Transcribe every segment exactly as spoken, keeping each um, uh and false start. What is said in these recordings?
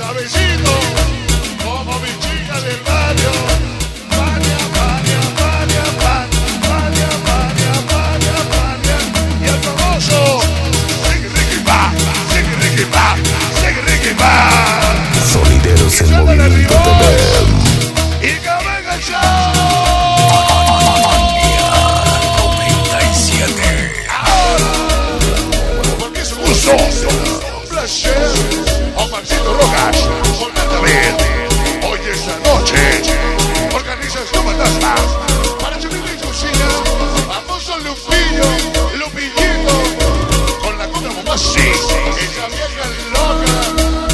Suavecito, como mi chica del barrio. Fania, Fania, Fania, Fania, Fania, Fania, Fania. Y el famoso Ricky Ricky Va, Ricky Ricky Va, Ricky Ricky Va. Sonideros en movimiento T V. Y que venga el show. noventa y siete. Ahora, porque es un gusto, un placer. Omarcito Rojas, volverte a ver. Hoy esta noche organización fantasma para Chumita y Cocina. Famoso Lupillo, Lupillito, con la conga Momasi, esa vieja loca.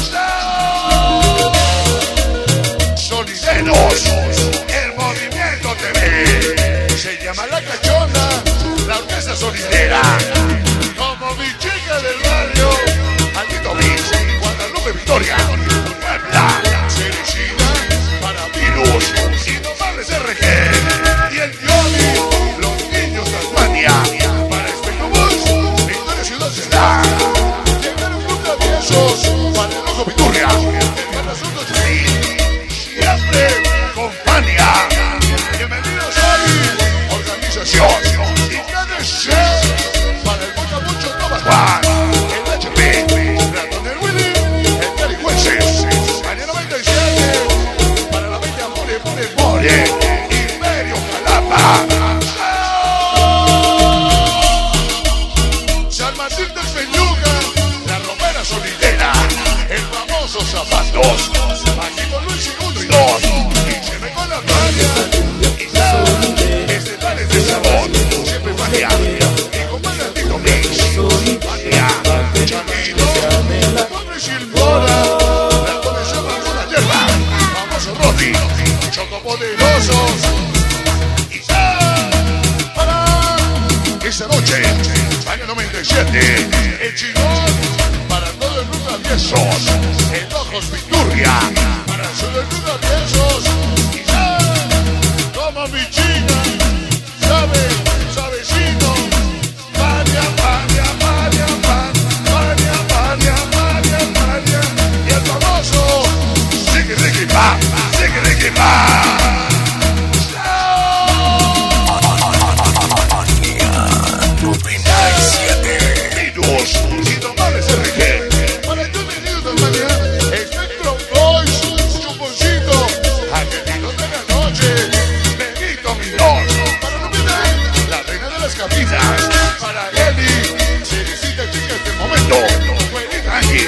Solideros, el movimiento T V. Se llama La Cachonda, la orquesta solidera. Como mi chica del barrio, Andito Mix, Guadalupe Victoria, Puebla, Cerecina, para Virus, Indomables R G, y el Dioni, los niños de Albania, para Espectobús, Victoria Ciudad Ciudad. Llegaron un club de aviesos, para el Ojo Viturria, el Calasunto Chile, siempre con Fania. Bienvenidos hoy, organización, y cada chef, para el Boca Mucho Toma Juan, el H P, Ratón del Willy, el Carihuenses, Año noventa y siete, para la bella More, More, More, Imperio Jalapa, San Martín del Peñuca, la Romera Solidera, el famoso Zapatos, Paquito Luis segundo y dos, y se me con la Fania, y ya, estelares de sabor, siempre Fania, y con Bandito Mix, Fania, Chamito, la pobre Silmora, la conexión con la hierba, famoso Rodi, Chocopoderosos, y ya, para esa noche, año noventa y siete, el chingón, para todo el mundo aviesos, el Ojos Viturria, para todo el mundo aviesos, y ya, como mi chica, sabe, suavecito, Fania, Fania, Fania, Fania, Fania, Fania, Fania, y el famoso Ricky Ricky Va, Ricky Ricky Va. noventa y siete. Virus, Indomables R G, para el bienvenido de Albania, Spectrum Boys, Chuponcito, Angelito de la Noche, Benito Mirón, para Lupita, la reina de las cabinas, para Eli, Cerecita Chica este momento, Juelita Ángel,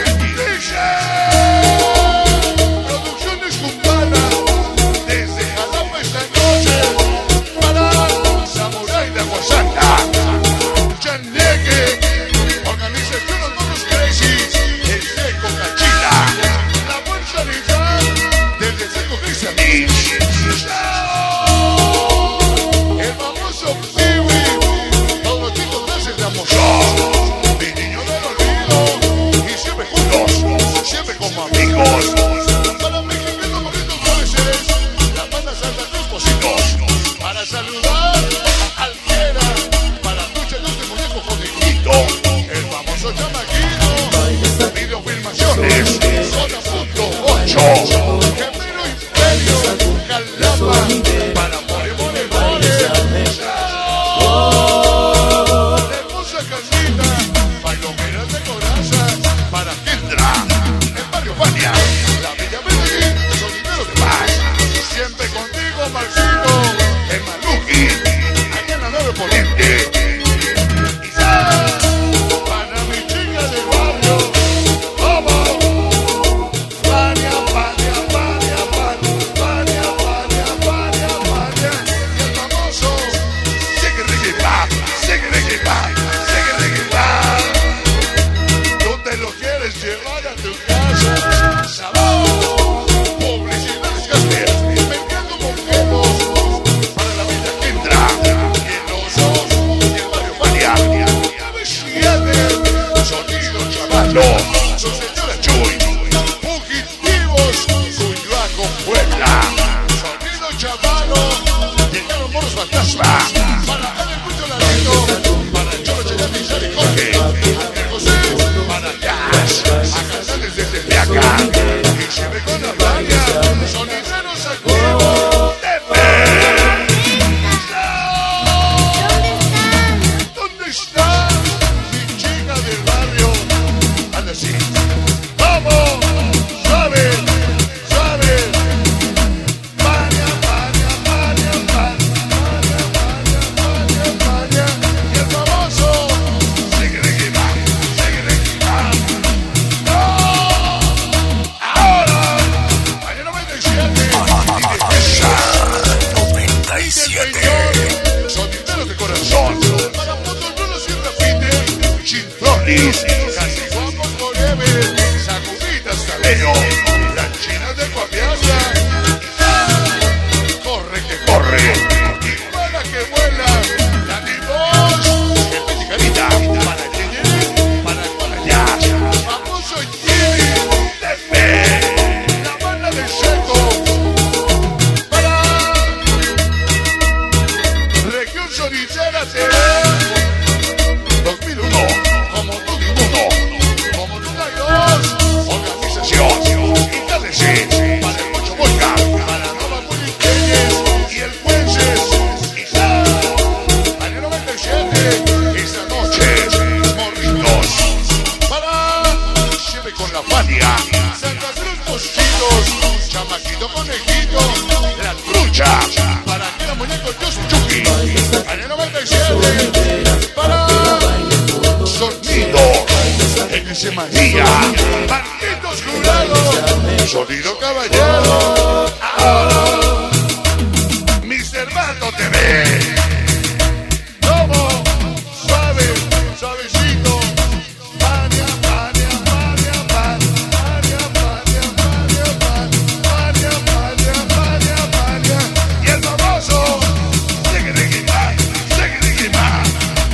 Producciones Cumbana, desde Jalapa esta noche, para Samurai de Aguasanta, Chaneque, Organización Los Monos Crazy, el Seco Cachila, la Fuerza Lizar, desde Seco Cristian, el famoso Piwi, todos los chicos meses de Amosón, mi niño del olvido, y siempre juntos, siempre como amigos, para mexicanos mojitos jueces, la banda Santa Cruz Positos, para saludar al Fiera, para luchar los de muñeco conejito, el famoso Chamaquito, videofilmaciones, Zona Punto ocho, Gemelo Imperio, Jalapa, para More, More, More, hermosa casita, Palomeras de Coraza, para Kendra, en Barrio Fania, la Villa Medellín, Sonideros de Paz, siempre contigo, Marcito, en Maluki, allá en la Nueva Poniente, y ya, para mi chica del barrio, como Fania, Fania, Fania, Fania, Fania, Fania, Fania, y el famoso Ricky Ricky Va, Ricky Ricky Va, Ricky Ricky Va. Tú te lo quieres llevar a tu casa, sabor, publicidades Casper, mercado Monquemos, para la vida Kendra, y el Oso, y el Barrio Fania, y A B siete, Sonido Chavalo, su señora Chuy, Fugitivos, Cuyoaco, Puebla, Sonido Chavalo, llegaron moros fantasma, para dar el mucho ladito, para yo. Beauty, casi guapos forever, sacuditas taleo, las chinas de Guapiaza, corre que corre, y vuela que vuela, la mi voz, que peti carita, para el Yeye, para el para allá, famoso Jimmy, T V, la banda del Seco, para Región Sonidera T V. dos mil uno, como tú ninguno, como tú no hay dos, organización, y tal vez sí, para el Mucho Volca, para Nova Willy Telles y el Jueces, y sal, año noventa y siete, esta noche, morritos, para siempre con la Fania, Santa Cruz Mosquitos, Chamaquito Conejito, la trucha, para que la muñeco Just Chucky, año noventa y siete, para sonido en ese María, malditos jurados, sonido caballero, ahora, mister Mato T V, como suave, suavecito, María, María, María, María, María, María, María, María, María, María, y el famoso, sigue de guimar, sigue de guimar.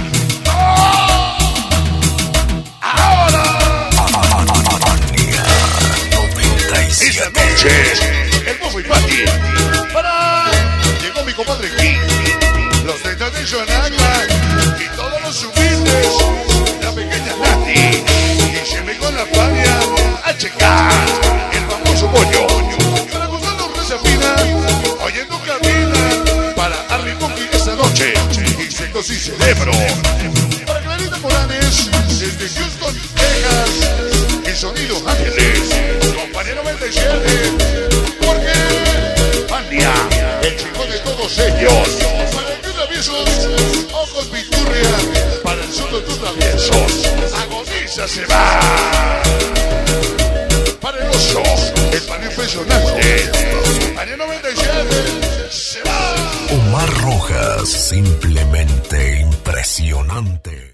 Esta noche, el Bofo y Pati, para, llegó mi compadre King, los treinta de Xonagua y todos los humildes, la pequeña Nati, y siempre con la Fania, H K, el famoso pollo, para Gustavo Reza Fina, oyendo cabina, para Harry Punky esta noche, y Secos y Cerebro, para Clarita Moranes, desde Houston, Texas, el sonido Ángeles, compañero noventa y siete, porque Fania, el chico de todos ellos, para el que traviesos, ojos Viturria, para el sur de tus traviesos, agoniza se va, para el oso, el panel impresionante, año noventa y siete, se va. Omar Rojas, simplemente impresionante.